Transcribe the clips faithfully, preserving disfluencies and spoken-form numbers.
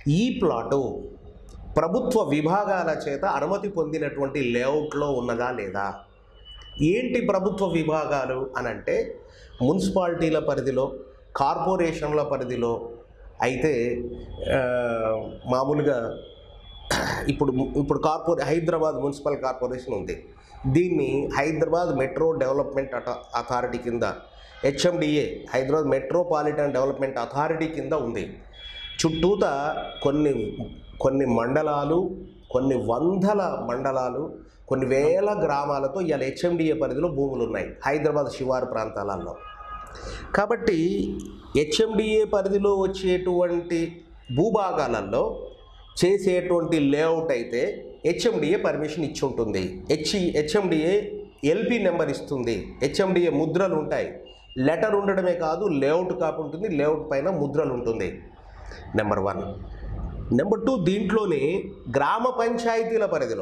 ఈ ప్లాటు ప్రభుత్వ విభాగాల చేత అనుమతి పొందినటువంటి లేఅవుట్లో ఉన్నదా లేదా? ఏంటి ప్రభుత్వ విభాగాలు అనంటే మున్సిపాలిటీల పరిధిలో, కార్పొరేషన్ల పరిధిలో అయితే మామూలుగా ఇప్పుడు ఇప్పుడు కార్పొరే హైదరాబాద్ మున్సిపల్ కార్పొరేషన్ ఉంది. దీన్ని హైదరాబాద్ మెట్రో డెవలప్మెంట్ అథారిటీ కింద, HMDA Hyderabad metropolitan development authority కింద ఉంది. చుట్టూత కొన్ని కొన్ని మండలాలు, కొన్ని వందల మండలాలు, కొన్ని వేల గ్రామాలతో ఇవాళ హెచ్ఎండిఏ పరిధిలో భూములు ఉన్నాయి హైదరాబాద్ శివారు ప్రాంతాలలో. కాబట్టి హెచ్ఎండిఏ పరిధిలో వచ్చేటువంటి భూభాగాలలో చేసేటువంటి లేఅవుట్ అయితే హెచ్ఎండిఏ పర్మిషన్ ఇచ్చి ఉంటుంది. హెచ్ హెచ్ఎండిఏ ఎల్పి నెంబర్ ఇస్తుంది, హెచ్ఎండిఏ ముద్రలు ఉంటాయి. లెటర్ ఉండడమే కాదు, లేఅవుట్ కాపీ ఉంటుంది, లేఅవుట్ పైన ముద్రలు ఉంటుంది. Number one. నెంబర్ టూ, దీంట్లోనే గ్రామ పంచాయతీల పరిధిలో,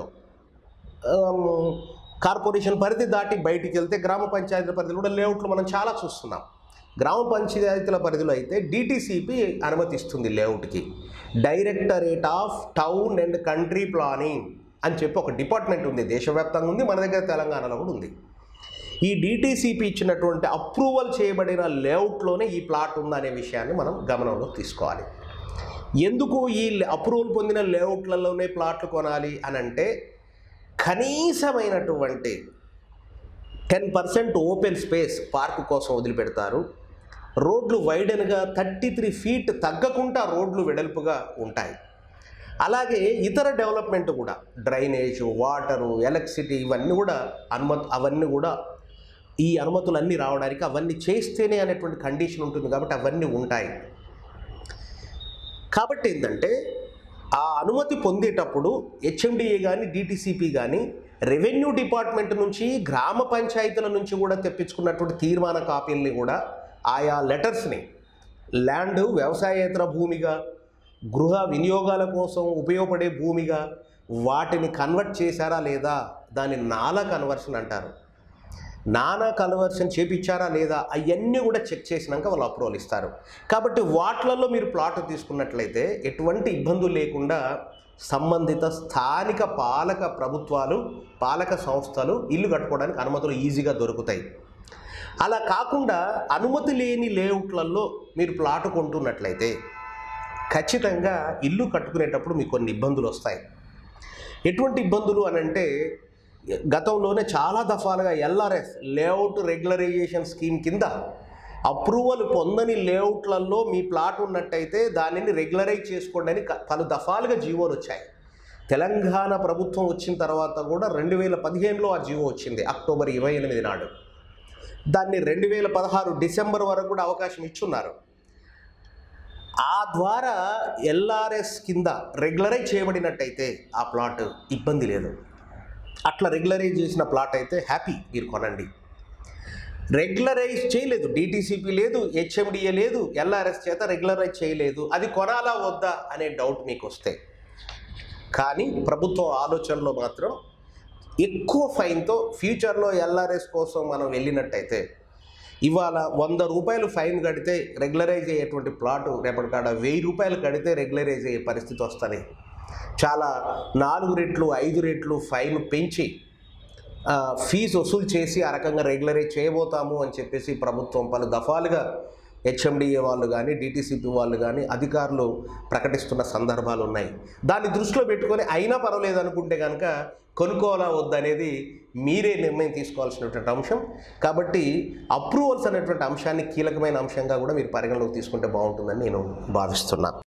కార్పొరేషన్ పరిధి దాటి బయటికి వెళ్తే గ్రామ పంచాయతీల పరిధిలో కూడా లేఅవుట్లు మనం చాలా చూస్తున్నాం. గ్రామ పంచాయతీల పరిధిలో అయితే డిటిసిపి అనుమతిస్తుంది లేఅవుట్కి. Directorate of town and country planning అని చెప్పి ఒక డిపార్ట్మెంట్ ఉంది, దేశవ్యాప్తంగా ఉంది, మన దగ్గర తెలంగాణలో కూడా ఉంది. ఈ డిటిసిపి ఇచ్చినటువంటి అప్రూవల్ చేయబడిన లేఅవుట్లోనే ఈ ప్లాట్ ఉందనే విషయాన్ని మనం గమనంలోకి తీసుకోవాలి. ఎందుకు ఈ అప్రూవల్ పొందిన లేఅవుట్లలోనే ప్లాట్లు కొనాలి అని అంటే, కనీసమైనటువంటి ten percent open space park కోసం వదిలిపెడతారు. రోడ్లు వైడన్గా థర్టీ త్రీ ఫీట్ తగ్గకుండా రోడ్లు వెడల్పుగా ఉంటాయి. అలాగే ఇతర డెవలప్మెంట్ కూడా, డ్రైనేజ్, వాటరు, ఎలక్ట్రిసిటీ, ఇవన్నీ కూడా అనుమతి అవన్నీ కూడా ఈ అనుమతులన్నీ రావడానికి అవన్నీ చేస్తేనే అనేటువంటి కండిషన్ ఉంటుంది. కాబట్టి అవన్నీ ఉంటాయి. కాబట్టి ఏంటంటే ఆ అనుమతి పొందేటప్పుడు హెచ్ఎండిఏ కానీ డిటిసిపి కానీ రెవెన్యూ డిపార్ట్మెంట్ నుంచి, గ్రామ పంచాయతీల నుంచి కూడా తెప్పించుకున్నటువంటి తీర్మాన కాపీల్ని కూడా, ఆయా లెటర్స్ని ల్యాండ్ వ్యవసాయేతర భూమిగా, గృహ వినియోగాల కోసం ఉపయోగపడే భూమిగా వాటిని కన్వర్ట్ చేశారా లేదా, దాన్ని నాలా కన్వర్షన్ అంటారు. నానా కన్వర్షన్ చేపించారా లేదా, అవన్నీ కూడా చెక్ చేసినాక వాళ్ళు అప్రూవల్ ఇస్తారు. కాబట్టి వాటిలలో మీరు ప్లాట్ తీసుకున్నట్లయితే ఎటువంటి ఇబ్బందులు లేకుండా సంబంధిత స్థానిక పాలక ప్రభుత్వాలు, పాలక సంస్థలు ఇల్లు కట్టుకోవడానికి అనుమతులు ఈజీగా దొరుకుతాయి. అలా కాకుండా అనుమతి లేని లేఅవుట్లలో మీరు ప్లాట్ కొంటున్నట్లయితే ఖచ్చితంగా ఇల్లు కట్టుకునేటప్పుడు మీకు కొన్ని ఇబ్బందులు వస్తాయి. ఎటువంటి ఇబ్బందులు అని అంటే, గతంలోనే చాలా దఫాలుగా ఎల్ఆర్ఎస్ లేఅవుట్ రెగ్యులరైజేషన్ స్కీమ్ కింద అప్రూవల్ పొందని లేఅవుట్లలో మీ ప్లాట్ ఉన్నట్టయితే దానిని రెగ్యులరైజ్ చేసుకోండి అని పలు దఫాలుగా జీవోలు వచ్చాయి. తెలంగాణ ప్రభుత్వం వచ్చిన తర్వాత కూడా రెండు వేల పదిహేనులో ఆ జీవో వచ్చింది, అక్టోబర్ ఇరవై ఎనిమిది నాడు. దాన్ని రెండు వేల పదహారు డిసెంబర్ వరకు కూడా అవకాశం ఇచ్చున్నారు. ఆ ద్వారా ఎల్ఆర్ఎస్ కింద రెగ్యులరైజ్ చేయబడినట్టయితే ఆ ప్లాట్ ఇబ్బంది లేదు. అట్లా రెగ్యులరైజ్ చేసిన ప్లాట్ అయితే హ్యాపీ, మీరు కొనండి. రెగ్యులరైజ్ చేయలేదు, డిటిసిపి లేదు, హెచ్ఎండిఏ లేదు, ఎల్ఆర్ఎస్ చేత రెగ్యులరైజ్ చేయలేదు, అది కొనాలా వద్దా అనే డౌట్ మీకు వస్తే, కానీ ప్రభుత్వ ఆలోచనలో మాత్రం ఎక్కువ ఫైన్తో ఫ్యూచర్లో ఎల్ఆర్ఎస్ కోసం మనం వెళ్ళినట్టయితే, ఇవాళ వంద రూపాయలు ఫైన్ కడితే రెగ్యులరైజ్ అయ్యేటువంటి ప్లాటు రేపటి కాడ వెయ్యి రూపాయలు కడితే రెగ్యులరైజ్ అయ్యే పరిస్థితి వస్తుంది. చాలా నాలుగు రెట్లు ఐదు రెట్లు ఫైన్ పెంచి ఫీజు వసూలు చేసి ఆ రకంగా రెగ్యులరైజ్ చేయబోతాము అని చెప్పేసి ప్రభుత్వం పలు దఫాలుగా హెచ్ఎండిఏ వాళ్ళు కానీ, డిటిసిపి వాళ్ళు కానీ, అధికారులు ప్రకటిస్తున్న సందర్భాలు ఉన్నాయి. దాన్ని దృష్టిలో పెట్టుకొని అయినా పర్వాలేదు అనుకుంటే కనుక కొనుక్కోవాలా వద్దనేది మీరే నిర్ణయం తీసుకోవాల్సినటువంటి అంశం. కాబట్టి అప్రూవల్స్ అనేటువంటి అంశాన్ని కీలకమైన అంశంగా కూడా మీరు పరిగణలోకి తీసుకుంటే బాగుంటుందని నేను భావిస్తున్నాను.